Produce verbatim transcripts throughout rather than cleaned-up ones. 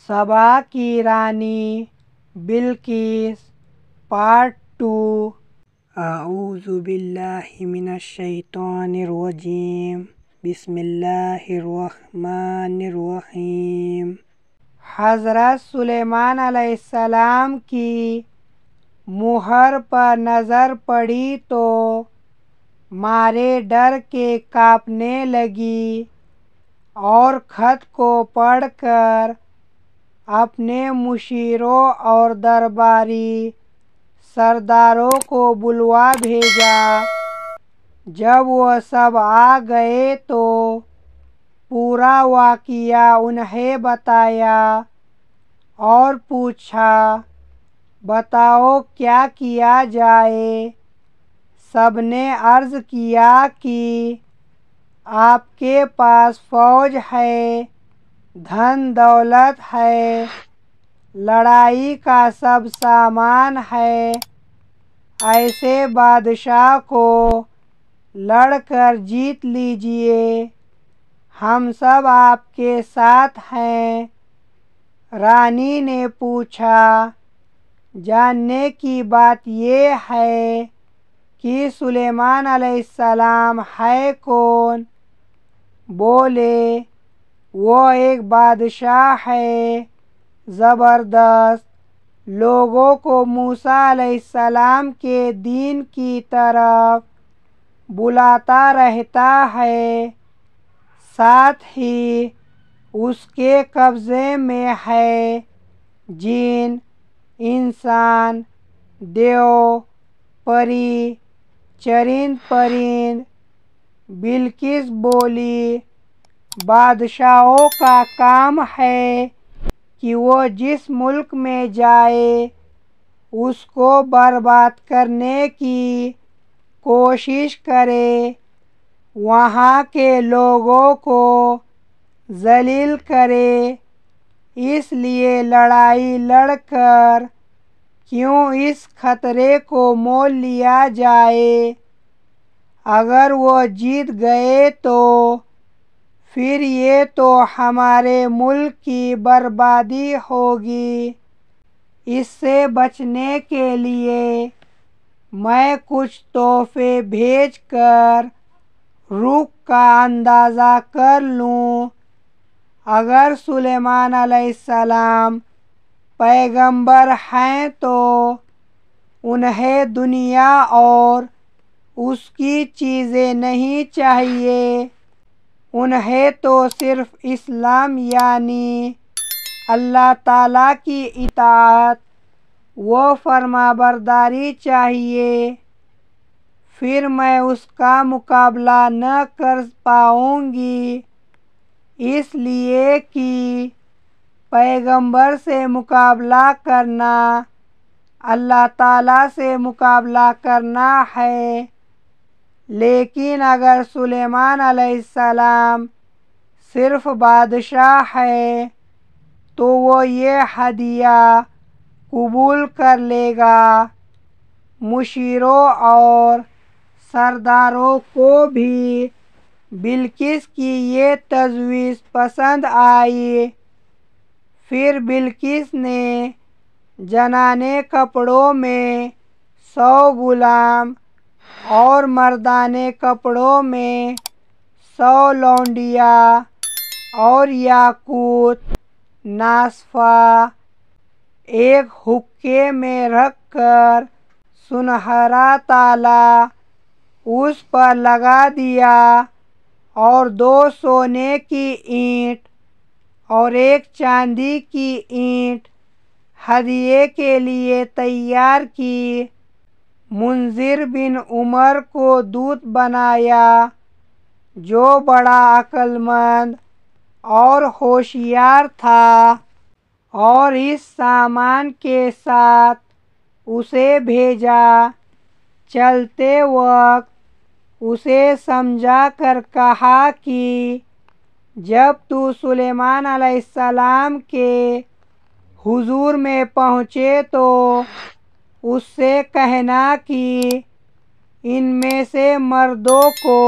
سبا کی رانی Bilqis part to. اعوذ باللہ من الشیطان الرجیم، بسم اللہ الرحمن الرحیم۔ حضرت سلیمان علیہ السلام کی مہر پر نظر پڑی تو مارے ڈر کے کانپنے لگی اور خط کو پڑھ کر اپنے مشیروں اور درباری سرداروں کو بلوا بھیجا۔ جب وہ سب آ گئے تو پورا واقعہ انہیں بتایا اور پوچھا، بتاؤ کیا کیا جائے؟ سب نے عرض کیا کہ آپ کے پاس فوج ہے، دھن دولت ہے، لڑائی کا سب سامان ہے، ایسے بادشاہ کو لڑ کر جیت لیجیے، ہم سب آپ کے ساتھ ہیں۔ رانی نے پوچھا، جاننے کی بات یہ ہے کہ سلیمان علیہ السلام ہے کون؟ بولے، وہ ایک بادشاہ ہے زبردست، لوگوں کو موسیٰ علیہ السلام کے دین کی طرف بلاتا رہتا ہے، ساتھ ہی اس کے قبضے میں ہے جن، انسان، دیو، پری، چرند پرند۔ بلقیس بولی، بادشاہوں کا کام ہے کہ وہ جس ملک میں جائے اس کو برباد کرنے کی کوشش کرے، وہاں کے لوگوں کو ذلیل کرے، اس لیے لڑائی لڑ کر کیوں اس خطرے کو مول لیا جائے۔ اگر وہ جیت گئے تو پھر یہ تو ہمارے ملک کی بربادی ہوگی۔ اس سے بچنے کے لیے میں کچھ تحفے بھیج کر رخ کا اندازہ کر لوں۔ اگر سلیمان علیہ السلام پیغمبر ہیں تو انہیں دنیا اور اس کی چیزیں نہیں چاہیے، انہیں تو صرف اسلام یعنی اللہ تعالیٰ کی اطاعت و فرمانبرداری چاہیے، پھر میں اس کا مقابلہ نہ کر پاؤں گی، اس لیے کہ پیغمبر سے مقابلہ کرنا اللہ تعالیٰ سے مقابلہ کرنا ہے۔ لیکن اگر سلیمان علیہ السلام صرف بادشاہ ہے تو وہ یہ ہدیہ قبول کر لے گا۔ مشیروں اور سرداروں کو بھی بلقیس کی یہ تجویز پسند آئی۔ پھر بلقیس نے زنانے کپڑوں میں سو غلام اور مردانے کپڑوں میں سو لونڈیاں اور یاقوت ناصفہ ایک حقے میں رکھ کر سنہرا تالا اس پر لگا دیا اور دو سونے کی اینٹ اور ایک چاندی کی اینٹ ہدیے کے لیے تیار کی۔ منذر بن عمر کو دودت بنایا، جو بڑا عقل مند اور ہوشیار تھا، اور اس سامان کے ساتھ اسے بھیجا۔ چلتے وقت اسے سمجھا کر کہا کہ جب تو سلیمان علیہ السلام کے حضور میں پہنچے تو اس سے کہنا کہ ان میں سے مردوں کو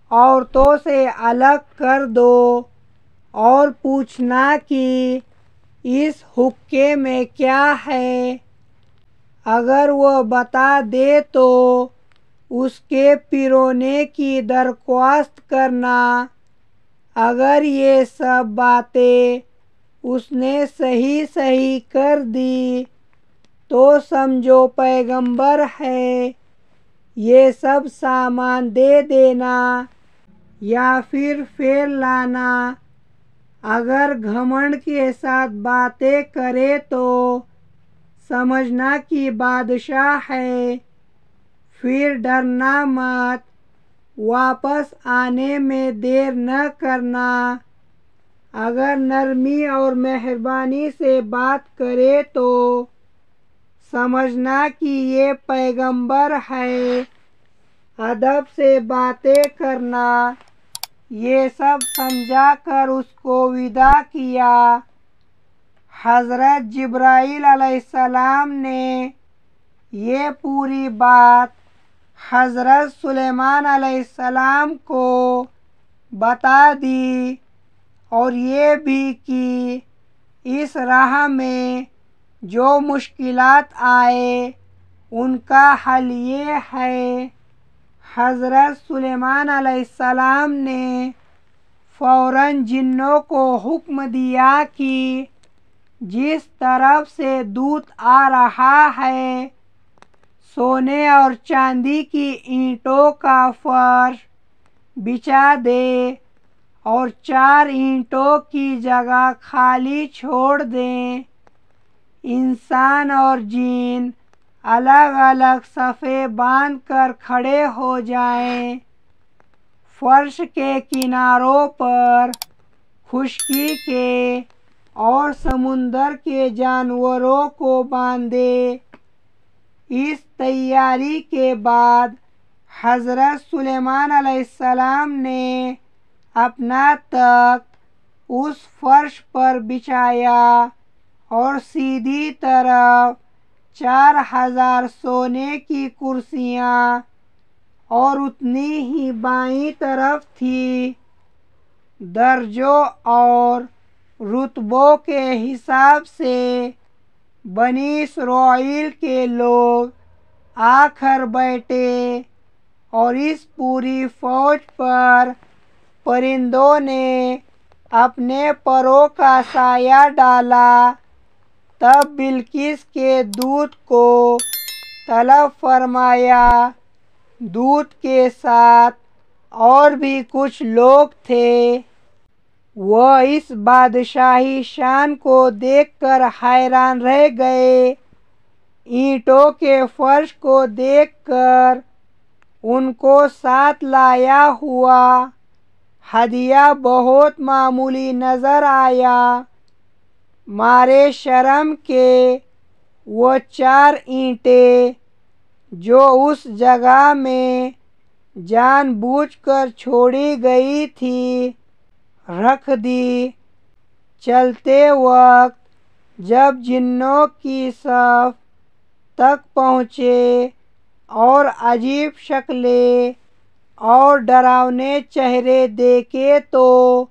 عورتوں سے الگ کر دو، اور پوچھنا کہ اس حقے میں کیا ہے؟ اگر وہ بتا دے تو اس کے پرونے کی درخواست کرنا۔ اگر یہ سب باتیں اس نے صحیح صحیح کر دی تو سمجھو پیغمبر ہے۔ یہ سب سامان دے دینا یا پھر پھیر لانا۔ اگر گھمنڈ کے ساتھ باتیں کرے تو سمجھنا کہ بادشاہ ہے، پھر ڈرنا مت، واپس آنے میں دیر نہ کرنا۔ اگر نرمی اور مہربانی سے بات کرے تو سمجھنا کہ یہ پیغمبر ہے، ادب سے باتیں کرنا۔ یہ سب سمجھا کر اس کو وداع کیا۔ حضرت جبرائیل علیہ السلام نے یہ پوری بات حضرت سلیمان علیہ السلام کو بتا دی اور یہ بھی کہ اس راہ میں جو مشکلات آئے ان کا حل یہ ہے۔ حضرت سلیمان علیہ السلام نے فوراً جنوں کو حکم دیا کہ جس طرف سے دودھ آ رہا ہے سونے اور چاندی کی اینٹوں کا فرش بچھا دے اور چار اینٹوں کی جگہ خالی چھوڑ دیں۔ انسان اور جن الگ الگ صفیں باندھ کر کھڑے ہو جائیں۔ فرش کے کناروں پر خشکی کے اور سمندر کے جانوروں کو باندھے۔ اس تیاری کے بعد حضرت سلیمان علیہ السلام نے اپنا تخت اس فرش پر بچھایا اور سیدھی طرف چار ہزار سونے کی کرسیاں اور اتنی ہی بائیں طرف تھی۔ درجوں اور رتبوں کے حساب سے بنی اسرائیل کے لوگ آ کر بیٹھے اور اس پوری فوج پر پرندوں نے اپنے پروں کا سایہ ڈالا۔ تب بلقیس کے دودھ کو طلب فرمایا۔ دودھ کے ساتھ اور بھی کچھ لوگ تھے۔ وہ اس بادشاہی شان کو دیکھ کر حیران رہ گئے۔ اینٹوں کے فرش کو دیکھ کر ان کو ساتھ لایا ہوا ہدیہ بہت معمولی نظر آیا۔ مارے شرم کے وہ چار اینٹیں جو اس جگہ میں جان بوجھ کر چھوڑی گئی تھی رکھ دی۔ چلتے وقت جب جنوں کی صف تک پہنچے اور عجیب شکلیں اور ڈراؤنے چہرے دیکھے تو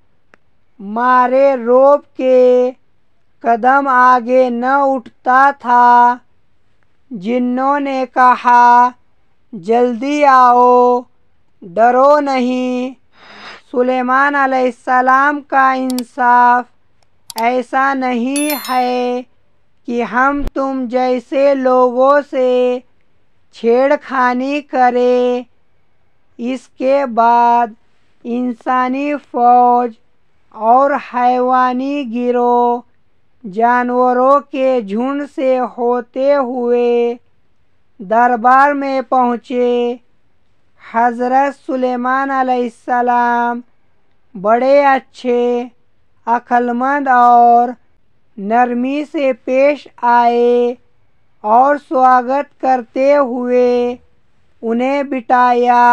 مارے رعب کے قدم آگے نہ اٹھتا تھا۔ جنوں نے کہا جلدی آؤ، ڈرو نہیں۔ سلیمان علیہ السلام کا انصاف ایسا نہیں ہے کہ ہم تم جیسے لوگوں سے چھیڑ خانی کریں۔ اس کے بعد انسانی فوج اور حیوانی گروہ جانوروں کے جھنڈ سے ہوتے ہوئے دربار میں پہنچے۔ حضرت سلیمان علیہ السلام بڑے اچھے، عقلمند اور نرمی سے پیش آئے اور سواگت کرتے ہوئے انہیں بٹھایا۔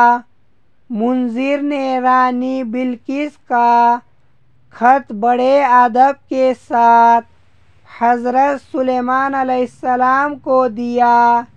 منذر نے رانی بلقیس کا خط بڑے ادب کے ساتھ حضرت سلیمان علیہ السلام کو دیا۔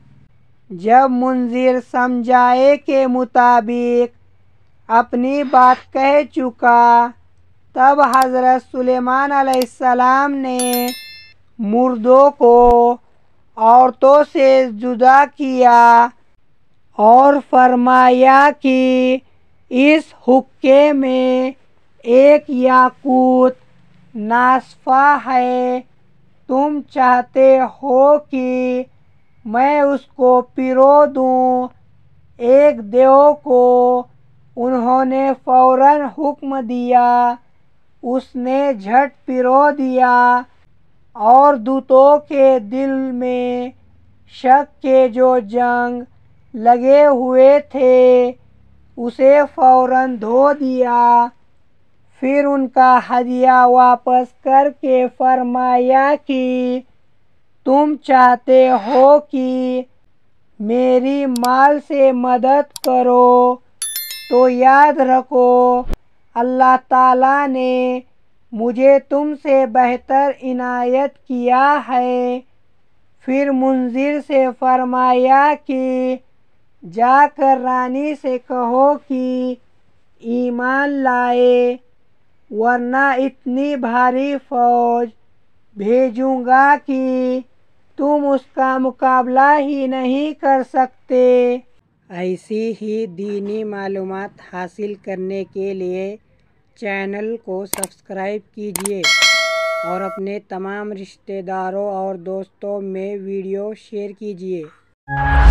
جب منذر سمجھائے کے مطابق اپنی بات کہہ چکا تب حضرت سلیمان علیہ السلام نے مردوں کو عورتوں سے جدا کیا اور فرمایا کہ اس حقے میں ایک یاقوت ناصفہ ہے، تم چاہتے ہو کہ میں اس کو پرو دوں؟ ایک دیو کو انہوں نے فوراً حکم دیا، اس نے جھٹ پرو دیا اور دوتوں کے دل میں شک کے جو جنگ لگے ہوئے تھے اسے فوراً دھو دیا۔ پھر ان کا ہدیہ واپس کر کے فرمایا کہ تم چاہتے ہو کہ میری مال سے مدد کرو تو یاد رکھو اللہ تعالیٰ نے مجھے تم سے بہتر عنایت کیا ہے۔ پھر منذر سے فرمایا کہ جا کر رانی سے کہو کہ ایمان لائے، ورنہ اتنی بھاری فوج بھیجوں گا کہ تم اس کا مقابلہ ہی نہیں کر سکتے۔ ایسی ہی دینی معلومات حاصل کرنے کے لیے چینل کو سبسکرائب کیجیے اور اپنے تمام رشتہ داروں اور دوستوں میں ویڈیو شیئر کیجیے۔